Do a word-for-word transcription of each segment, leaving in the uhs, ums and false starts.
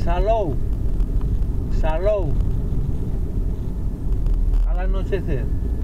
Salou, Salou, al anochecer.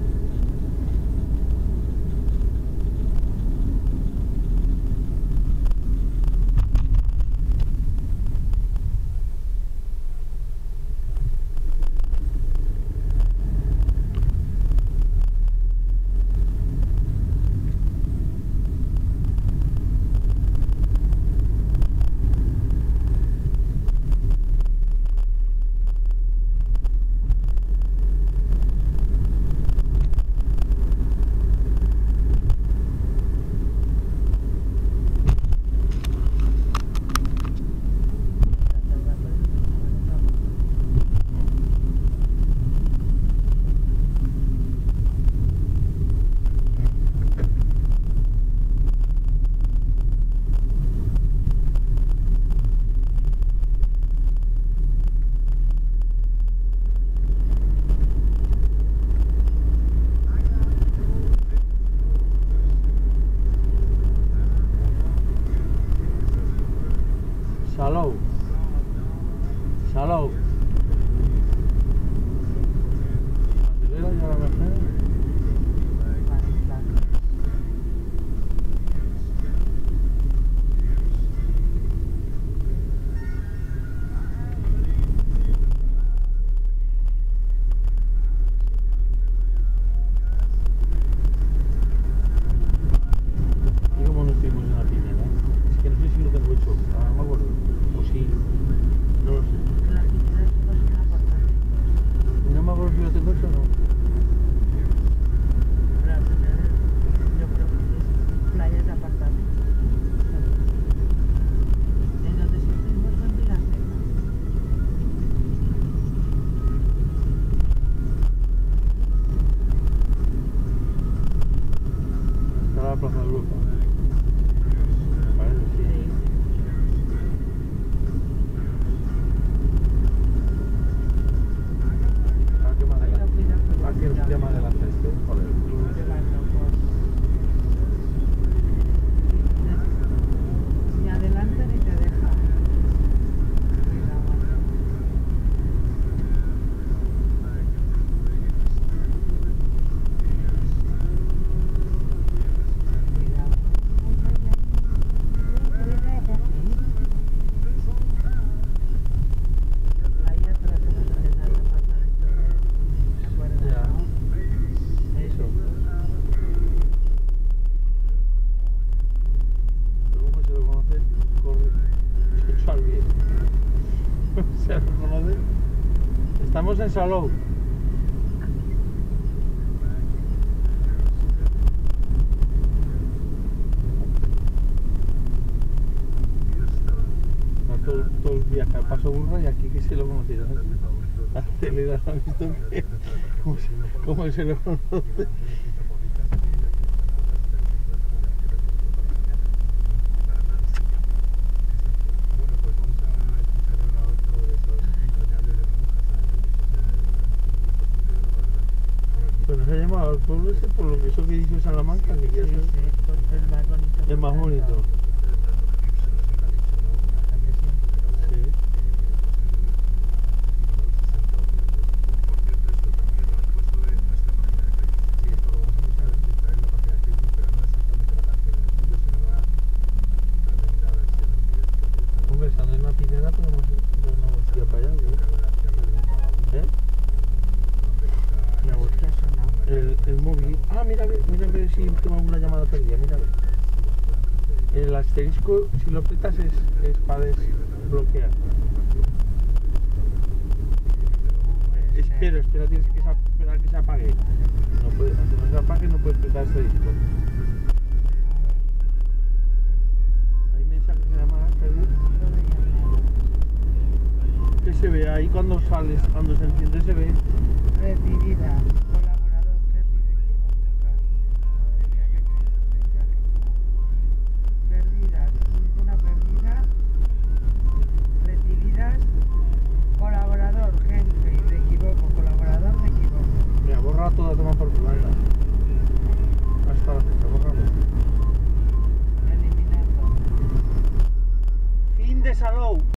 Salou, Salou. Acelera ya la Mercedes. ¿Y cómo nos fuimos en la Pineda? Es que no sé si lo tengo hecho, ahora no me acuerdo. O sí, no lo sé. La Pineda es una apartamento. No me acuerdo si lo tengo hecho o no. La Pineda, yo creo que es playas de apartamento. En donde sí estuvimos fue en Vilaseca. Está la Plaza de Europa. Parece, sí. ¿A qué más adelante? ¿A qué más adelante este? Joder. Ni adelante ni te deja. Ahí atrás tenemos el apartamento de... ¿Te acuerdas? Ya. ¿No? Eso. Pero ¿cómo se lo conoce? Corre. Hecho al bien. ¿Se lo conoce? Estamos en Salou. Está todo, todo el viaje al Paso Burra y aquí que se lo conoce. Acelera, ¿has visto que? ¿Cómo se, cómo se lo conoce? Bueno, se ha llamado al pueblo ese por lo que eso que dice Salamanca, que Sí, quiere sí, ser pues es más bonito. es más bonito. Sí. Hombre, estando en la Pineda podemos ir no, para allá, ¿no? ¿Eh? Mira, pues, ¿Qué ha sonado? el, el móvil. Ah, mira, a ver, mira a ver si tengo alguna llamada perdida, mira a ver. El asterisco, si lo apretas es, es para desbloquear. Espera, espera, tienes que esperar que se apague. No puede, hasta no se apague no puedes apretar asterisco. Hay mensajes de llamadas perdidas. Que se ve ahí cuando sales, cuando se enciende se ve. Recibida. Colaborador Henry de Equivocado. Madre mía, qué crisis de viaje. Perdidas. Ninguna perdida. Recibidas. Colaborador Henry de Equivoco. Colaborador de Equivoco. Mira, borra todo, toma por tu banda. Hasta la fecha, bórralo. Eliminando. Fin de Salou.